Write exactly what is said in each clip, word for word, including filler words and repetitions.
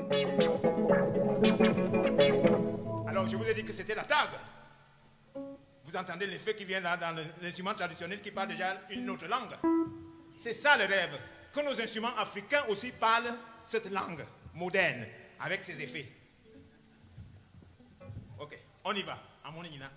Alors, je vous ai dit que c'était la tag. Vous entendez l'effet qui vient là dans l'instrument traditionnel qui parle déjà une autre langue. C'est ça le rêve. Que nos instruments africains aussi parlent cette langue moderne avec ses effets. Ok, on y va. À mon Nina.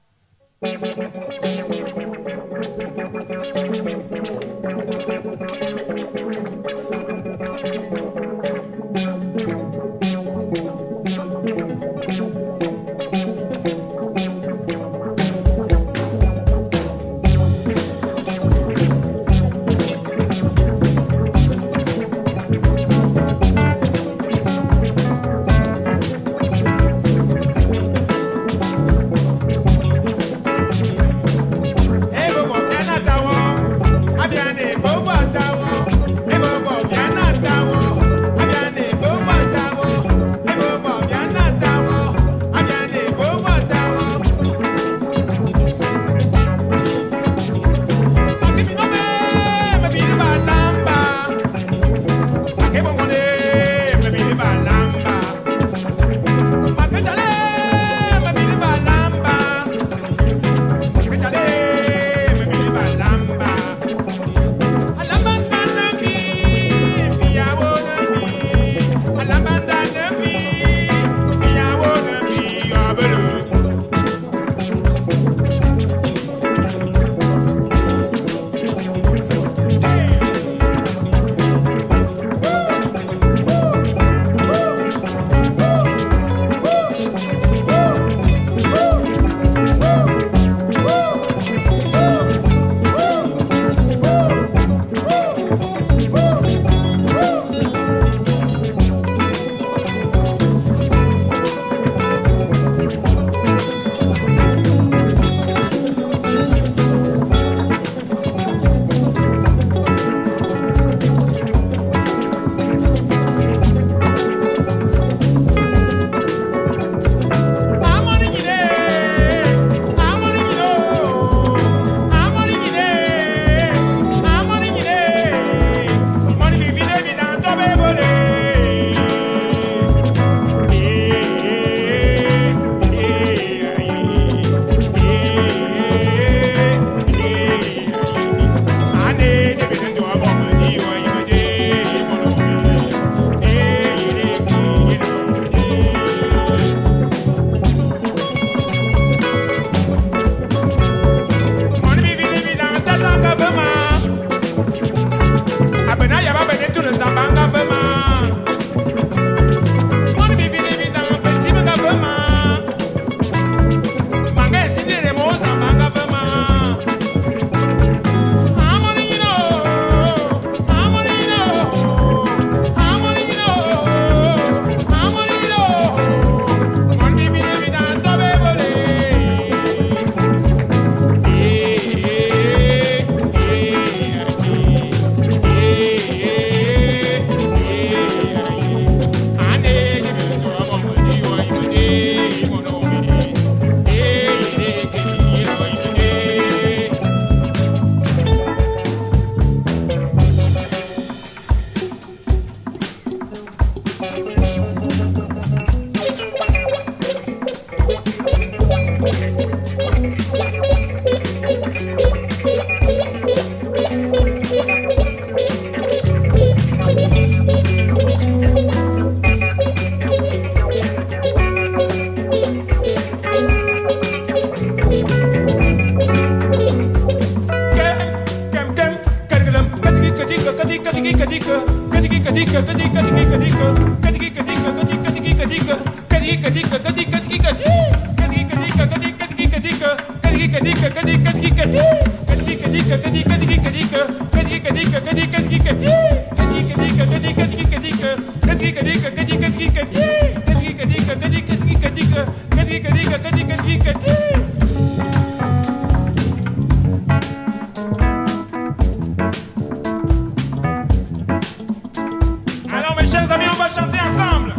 Alors mes chers amis, on va chanter ensemble.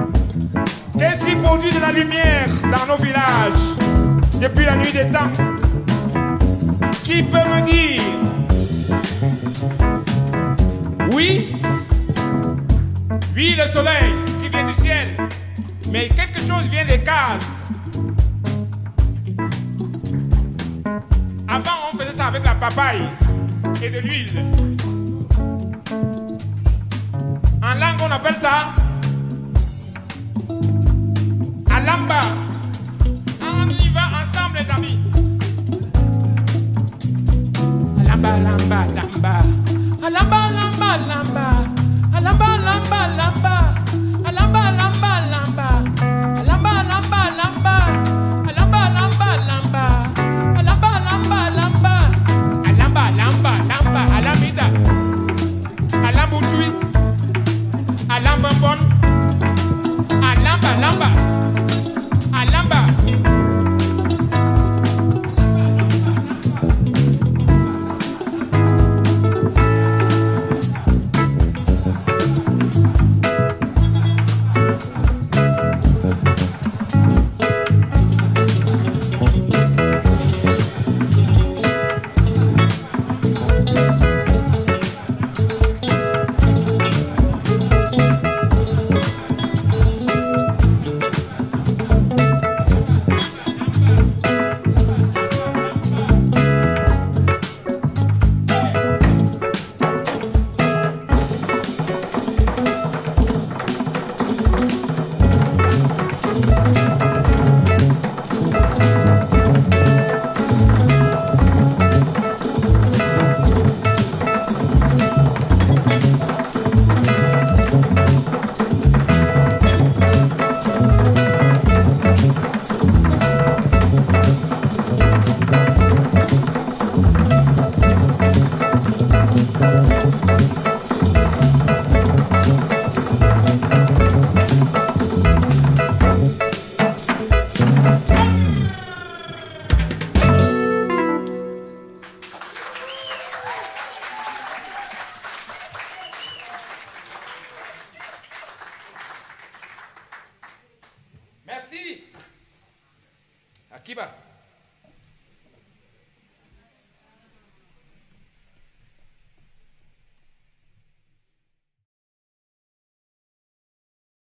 Qu'est-ce qui produit de la lumière dans nos villages depuis la nuit des temps? Qui peut me dire? Oui? Oui, le soleil qui vient du ciel, mais quelque chose vient des cases. Avant, on faisait ça avec la papaye et de l'huile. En langue, on appelle ça alamba. On y va ensemble, les amis. Alamba, alamba, alamba. Alamba, alamba, alamba. Alamba, alamba, alamba. Alamba, alamba, alamba. Alamba, alamba, alamba. Alamba, alamba, alamba. Alamba, alamba, alamba. Alamba, alamba, alamba. Alamida. Alambutui. Alamba bon. Alamba, alamba. Alamba. Merci. Akiba.